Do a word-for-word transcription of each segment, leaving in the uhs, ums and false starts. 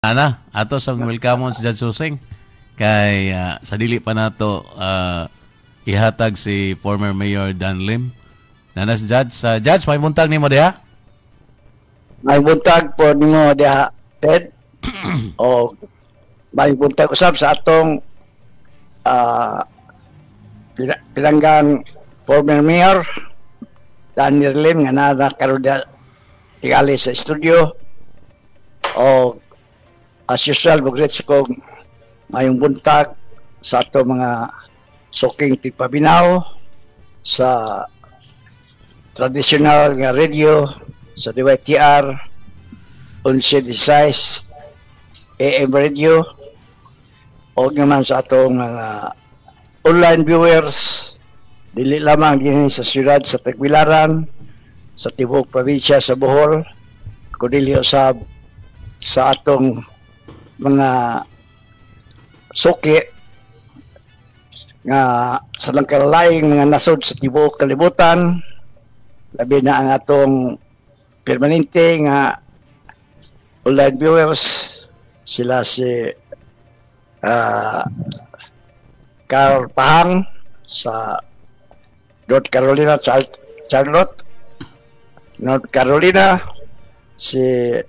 Ana, ato sa welcome sa Judge Susing. Kay ah, sa dili pa nato ah, ihatag si former Mayor Dan Lim. Nanas Judge, sa Judge, may buntag nimo diha? May buntag po nimo diha, Ted. O may buntag usab sa atong ah pila- pilanggang former Mayor Daniel Lim nga na karon diha tigali sa studio. O as usual, bugret sa kong mayong buntag sa ato mga suking tigpabinaw sa traditional nga radio sa D Y T R eleven sixteen A M radio o naman sa atong mga online viewers dili lamang din sa siyudad sa Tagbilaran, sa tibuok probinsya sa Bohol, kundi usab sa atong mga suki nga sa langkalaing mga nasod sa tibuok kalibutan, labi na ang atong permanente nga online viewers, sila si uh, Carl Pahang sa North Carolina, Charlotte, North Carolina, si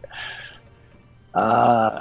uh,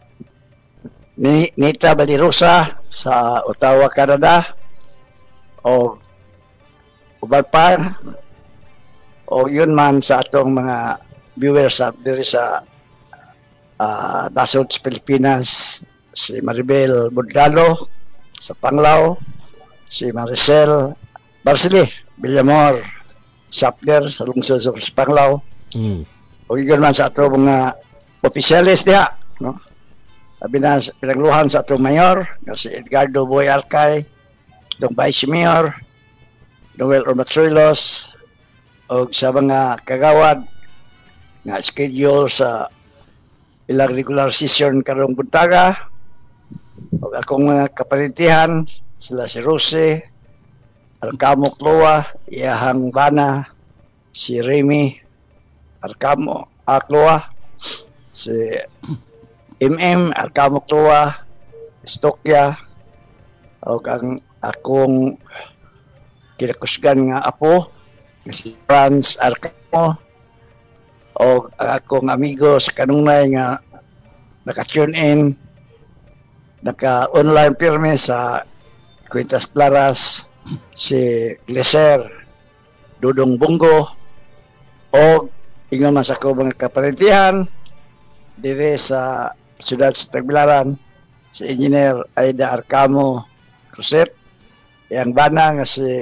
Nita Balirosa sa Ottawa, Canada, o uban pa, o yun man sa atong mga viewers sa diri sa uh, nasod sa Pilipinas, si Maribel Bundalo sa Panglao, si Maricel Barceli Villamor Shapner sa lungsod sa Panglao, mm. o yun man sa atong mga opisyalis diha, no? Sabi na pinagluhan sa atong mayor na si Edgardo Boy Alcay, itong vice mayor Noel Ormatsuelos, o sa mga kagawad nga schedule sa ilang regular session karong buntaga, o akong mga kapalintihan sila si Rose Arcamo Cloa, iyahang bana si Remy Arcamo Cloa, si M M Arcamo Cloa, Stokya, o kang akong kinakusgan nga apo si Franz Arcamo, o akong amigo sa kanunay nga naka-tune in, naka-online pirme sa Quintas Claras, si Gleser Dudong Bungo, o ingon man sa ko mga kaparintihan dire sa siyudad sa Tagbilaran, si Engineer Aida Arcamo Cruset, yang bana nga si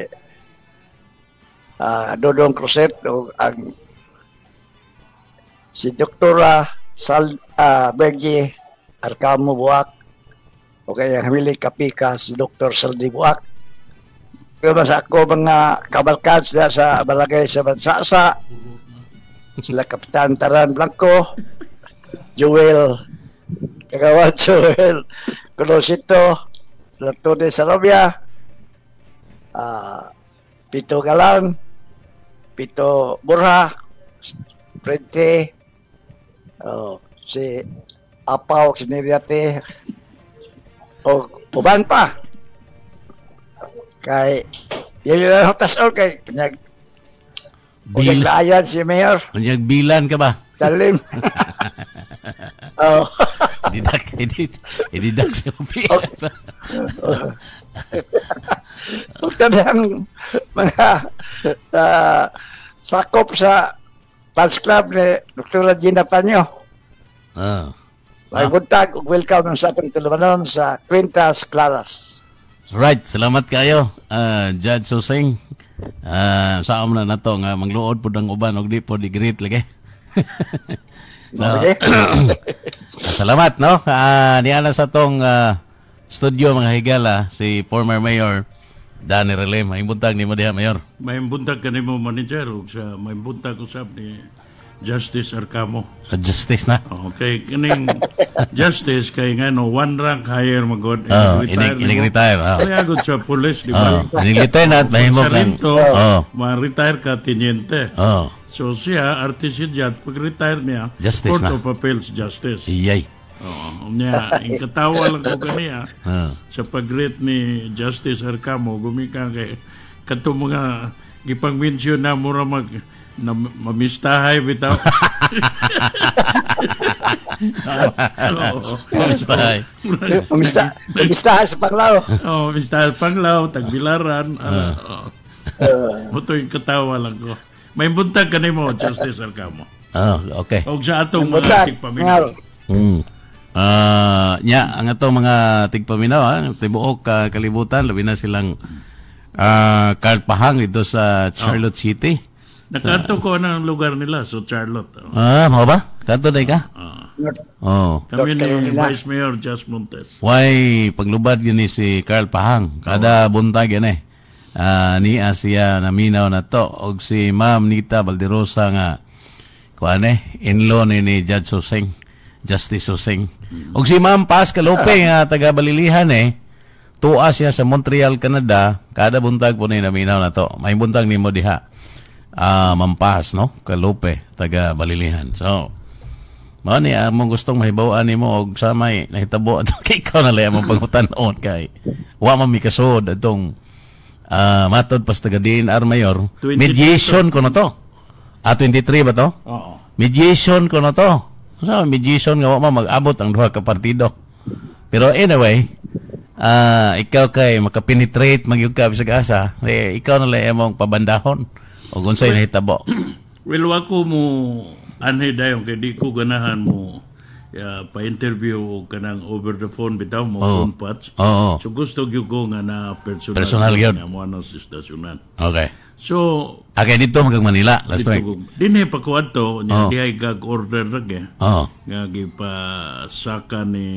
uh, Dodong Cruset, o ang si Doktora Sal uh, Bergie Arcamo Buak, o kaya hamili kapika si Doktor Saldi Buak. Kaya sa ako mga kabalkads na sa balagay sa Bansasa, sila Kapitan Taran Blanco, Joel Kagawan, Joel Colosito, Latone Sarobia, uh, Pito Galan, Pito Burha, Frente, uh, si Apaw Siniriate, o uban pa. Kay yun yung hotas o kay pinyag pinaglayan si Mayor. Pinyag bilan ka ba? Dalim. Oh. Ididak, idid, ididak sa P F. Huwag ang mga uh, sakop sa fans club ni Doktor Gina Panyo. Oh. May Ah. buntag, welcome sa atong tulumanon sa Quintas Claras. Right, salamat kayo, uh, Judge Susing. Uh, saan na na to nga mangluod po ng uban og di po di great lagi. So, Okay. salamat, no? Uh, niana sa tong uh, studio mga higala si former Mayor Danny Lim. May buntag ni mo diha, Mayor. May buntag ka ni mo manager o sa may buntag usab ni Justice Arcamo. Uh, justice na. Okay, kining Justice kay nga no one rank higher magod. Oh, inig, inig retire. Oh. Kaya agad sa police, di Oh, ba? inig lieutenant, mahimo Sa kang. rinto, Oh. ma-retire ka tiniente. Oh. So siya, artist siya, pag-retire niya, Justice Court na. of Appeals Justice. Iyay. Oo. Nya, ang katawa lang ko kaniya Ah. sa pag-rate ni Justice Arcamo, gumika kay kato mga gipang-mention na mura mag na mamistahay bitaw. Oo. Basta. Umista, umistahan sa Panglao. Oh, mistahan Panglao, Tagbilaran, ano. Uh, Muto yung katawa lang ko. May buntag ka mo, Justice Arcamo. Ah, okay. O sa atong mga Buntag, tigpaminaw. Mm. Ah, nya ang atong mga tigpaminaw ha, tibuok ka kalibutan labi na silang ah Carl Pahang dito sa Charlotte City. Nakato ko ng lugar nila, so Charlotte. Oh. Ah, mo ba? Kanto day ka? Ah. Oh. Kami North ni Carolina. Vice Mayor Jas Montes. Why paglubad yun ni si Carl Pahang. Kada buntag yan eh. Ah, niya siya naminaw na to og si Ma'am Nita Valderosa nga kuan eh in-law ni, ni Judge Suseng, Justice Suseng. Og si Ma'am Paz Calope nga taga Balilihan eh. Tuwa siya sa Montreal, Canada. Kada buntag po ni naminaw na to. May buntag ni mo diha. Ah, Ma'am Paz, no? Calope, taga Balilihan. So, mao ni among gustong mahibawaan nimo og sa may nahitabo ato kay ikaw na lang among pangutan-on kay wa man mi kasod atong ah matod pas taga D N R Mayor. twenty-three Mediation ko na to. Ah, twenty-three ba to? Oo. Mediation ko na to. Sa mediation nga wa man mag-abot ang duha ka partido. Pero anyway, ah ikaw kay makapenetrate magyud ka bisag asa, eh, ikaw na lang among pabandahon og unsay nahitabo. Well, ako mo anhay dayon kay di ko ganahan mo uh, pa-interview o kanang over the phone bitaw mo Oo. phone patch. Oo. So gusto gyud ko nga na personal. Personal gyud. nga mo ano sa istasyonan. Okay. So, Okay, dito magag Manila last dito week. ko. Dinhi pa ko adto, Oo. nya dihay gag order lagi. Oo. Nga gipasaka ni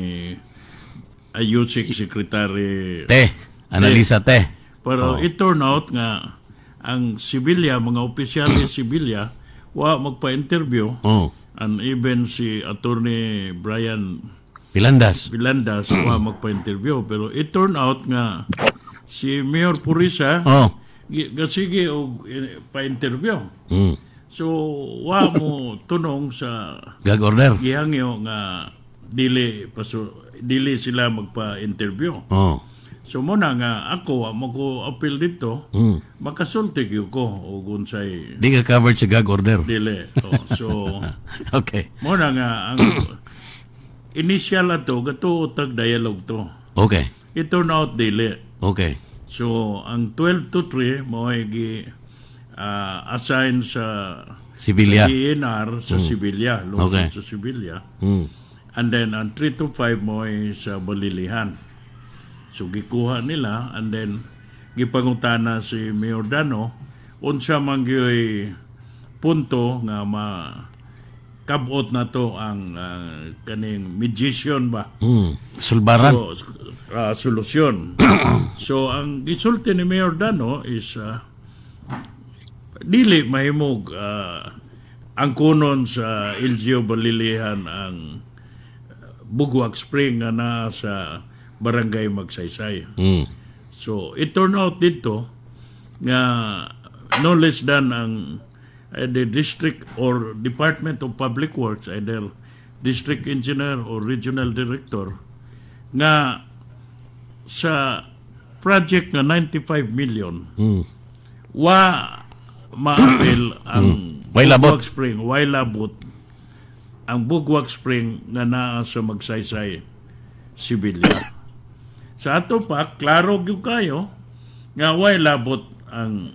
Ayusik Secretary. Te, analisa te. Pero it turn out nga ang sibilya, mga opisyales sibilya, wa magpa-interview. Oh. And even si Attorney Brian Pilandas. Pilandas wa magpa-interview. Pero it turn out nga si Mayor Purisa Oh. gi- gasige og eh, pa-interview. Mm. So wa mo tunong sa Gag order. gihangyo nga dili paso dili sila magpa-interview. Oh. So muna nga ako wa mo ko appeal dito, Mm. makasulti gyud ko og unsay Di ka covered sa gag order. dili. Oh, so Okay. muna nga ang initial ato gato tag dialogue to. Okay. It turned out dili. Okay. So ang twelve to three mo ay gi ah, assign sa Sibilya. sa D N R sa Sibilya, lungsod Okay. sa Sibilya. Mm. And then ang three to five mo ay sa Balilihan. So gikuha nila and then gipangutana si Mayor Dano unsa man gyoy punto nga ma kabot na to ang ah, kaning mediation ba. Mm. Sulbaran. So, uh, solusyon. So, ang gisulti ni Mayor Dano is uh, dili mahimog uh, ang kunon sa L G O Balilihan ang Bugwag Spring nga na sa Barangay Magsaysay. Mm. So, it turned out dito nga no less than ang uh, the district or Department of Public Works, either district engineer or regional director, nga sa project nga ninety-five million, Mm. wa ma-appeal ang Way labot. Bugwag Spring, way labot ang Bugwag Spring nga naa sa Magsaysay, Sibilya. Sa ato pa, klaro gyud kayo nga way labot ang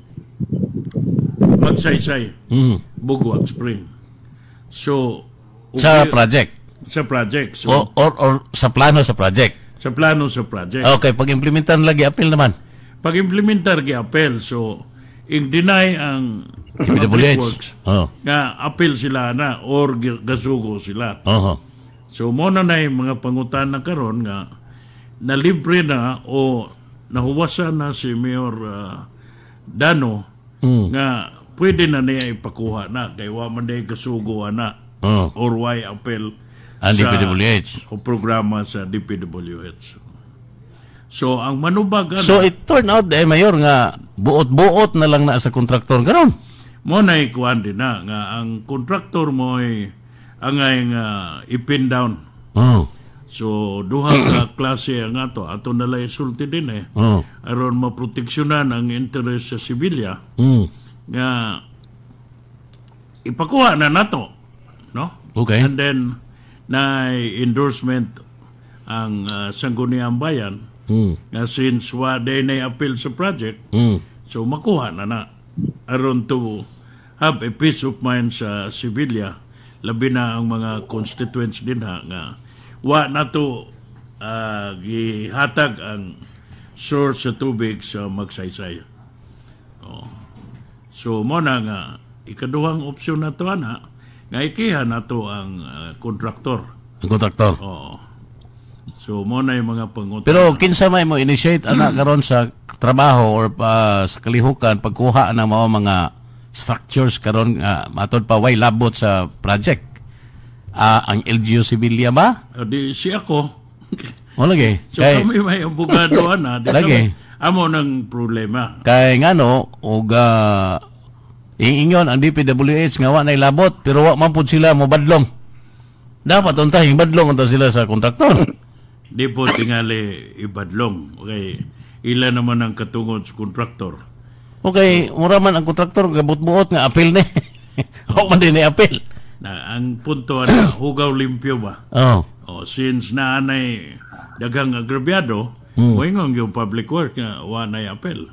Magsaysay, Mm. Bugwag Spring. So, Sa ugi- project. sa project. So, O, or, or sa plano sa project. sa plano sa project. Okay, pag implementan lagi appeal naman. Pag-implementar gi-appel, so, in deny ang D P W Public H. Works, Oh. nga appeal sila na or gi- gasugo sila. Oh. So, muna na yung mga pangutan na karon nga nalibre na o nahuwasan na si Mayor ah, Dano Mm. nga pwede na niya ipakuha na kay wa man day kasugo na Oh. or why appeal Ang D P W H. o programa sa D P W H. So, ang manubag ano, So it turned out eh mayor nga buot-buot na lang na sa kontraktor karon. mo na ikuan din na nga ang kontraktor mo ay angay nga ipin down. Oh. So duha ka klase ang ato ato nalay sulti din eh. Oh. Aron maproteksyonan ang interes sa sibilya Mm. nga ipakuha na nato, no? Okay. And then na endorsement ang uh, Sangguniang Bayan Mm. nga since wa day na appeal sa project, Mm. so makuha na na aron to have a peace of mind sa sibilya, labi na ang mga constituents din ha nga wa na to uh, gihatag ang source sa tubig sa Magsaysay. Oh. So mo na nga ikaduhang opsyon na to ana nga ikiha na to ang uh, kontraktor. Ang kontraktor. Oo. So mo na yung mga pangutan. Pero kinsa may mo initiate ana karon sa trabaho or pa sa kalihukan pagkuha ng mga mga structures karon nga matod pa way labot sa project. Ah, ang L G U Sibilya ba? Uh, di si ako. O lagi. So Kay kami may abogado na. Di Lagi. kami amo ng problema. kay ngano og uh, iingon ang D P W H nga wa nay labot pero wa man pud sila mo badlong. Dapat untahing badlong unta sila sa kontraktor. Di po tingali ibadlong. Okay. Ila naman ang katungod sa kontraktor. Okay, mura man ang kontraktor gabut-buot nga apil ni. Wa man din ni apil. Na ang punto na hugaw limpyo ba? Oh. O since naanay daghang agrabyado, Mm. moingon yung public work nga wa nay apel.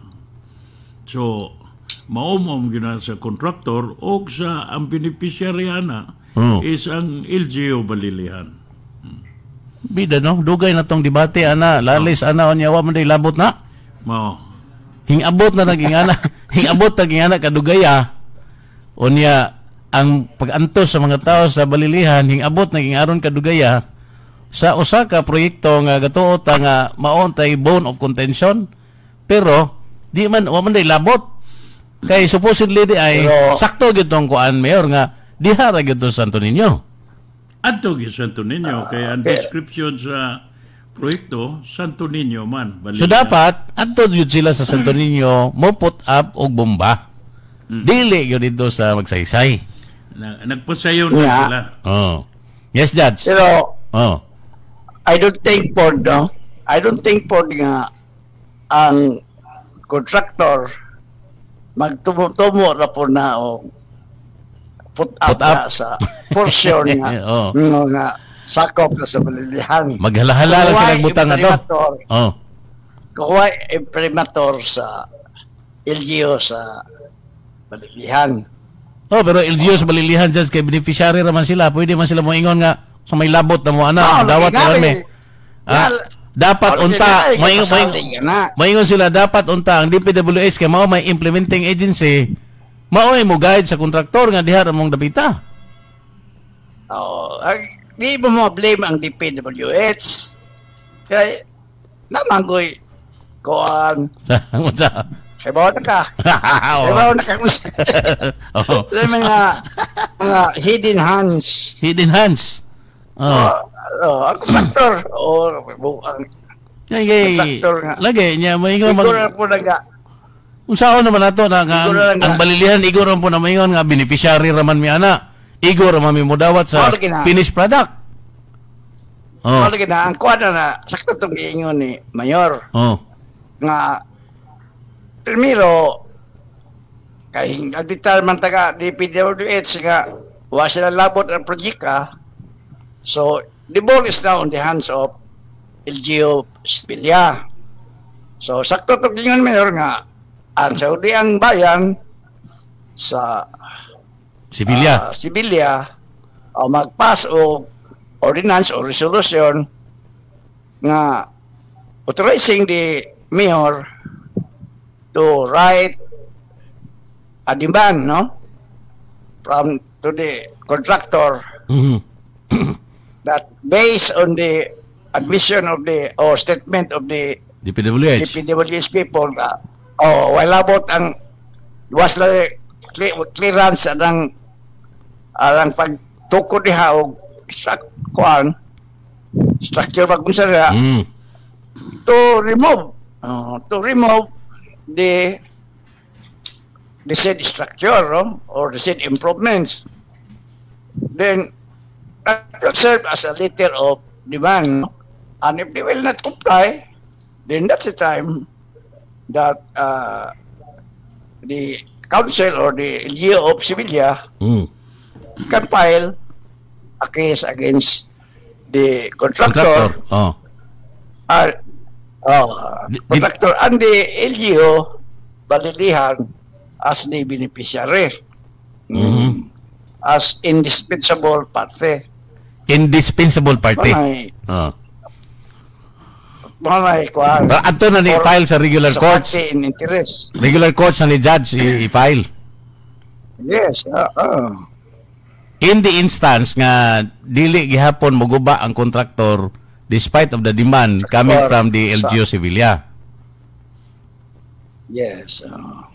So maumom gina sa kontraktor o sa ang beneficiary na Oh. is ang L G U Balilihan. Bida no, dugay na tong debate ana, lalis ana onya wa man day labot na. Mao. Hingabot na naging ana, hingabot naging ana kadugaya. Onya ang pag-antos sa mga tao sa Balilihan hingabot naging aron kadugaya sa usa ka proyekto nga gatuot nga maon tay bone of contention pero di man wa man day labot. Kay supposedly di ay Pero- sakto gyud tong kuan mayor nga diha ra gyud to sa Santo Niño. Adto gi Santo Niño kay ang description sa proyekto Santo Niño man So Balilihan. dapat adto jud sila sa Santo Niño mo put up og bomba. Dili gyud dito sa Magsaysay. Na, nagpasayaw na Yeah. sila. Oh. Yes, Judge. Pero Oh. I don't think for no, I don't think for nga ang contractor magtumo-tumo na po na o put up, Put up. na sa portion nga Oo. no, nga sakop na sa Balilihan. Maghala-hala lang Kuwa'y silang butang na to. imprimatur, Oh. kuwa'y imprimatur sa L G U sa Balilihan. Oh, pero L G U sa Balilihan, Judge, kay beneficiary raman sila. Pwede man sila mo ingon nga sa may labot na mo ana, Oh, dawat lagi na nga, me. eh. Ah, Nga- dapat Oh, unta, lagi nga, moingon kasaling nga na. moingon sila dapat unta ang D P W H kay mao may implementing agency. Mao ay mo guide sa kontraktor nga diha ra mong dapita. Oh, ang, di mo mo blame ang D P W H. Kaya naman ko'y kuhan. Unsa? Kaya bawa na ka. Kaya bawa na ka. Oh. Kaya mga, mga hidden hands. Hidden hands. Oh. Oh, oh, ang contractor. Oh, ang Kay kay Kontraktor nga. lagi niya moingon siguro mag po na nga. unsaon naman nato na nga Igor ang, lang ang nga. Balilihan igor po na mayon nga beneficiary raman mi ana. Igor raman mi modawat sa Oh, lagi na. finished product. Oh. Oh. Lagi na, ang kuhan na na, sakto itong iingon ni Mayor, Oh. nga, primero, kay nagditar man taga D P W H nga, wa sila labot ang projika, so, the ball is now on the hands of L G U Sibilya. So, sakto itong iingon Mayor nga, ang Saudi ang bayan sa Sibilya. ah, Sibilya o magpas o ordinance o resolution nga authorizing the mayor to write a demand, no, from to the contractor Mhm. that based on the admission of the or statement of the D P W H. D P W H people uh, oh wala bot ang was na cle- clearance ang ang pagtukod diha og stru- kuan structure pag-unsa diha Mm. to remove uh, to remove the the said structure, no? Or the said improvements, then that will serve as a letter of demand. And if they will not comply, then that's the time that uh, the council or the L G O of Sevilla Mm. can file a case against the contractor, Contractor. Oh. uh, uh, Di- di- contractor and the L G O balilihan as the beneficiary. Mhm. As indispensable party. Indispensable party. Manay, Oh. manay, kuhan. Pero ato na ni Or- file sa regular sa courts. party in interest. Regular courts na ni judge i- i-file. Yes, uh, uh. In the instance nga dili gihapon moguba ang kontraktor despite of the demand coming Or from the L G O sa- Sevilla. Yes. Uh.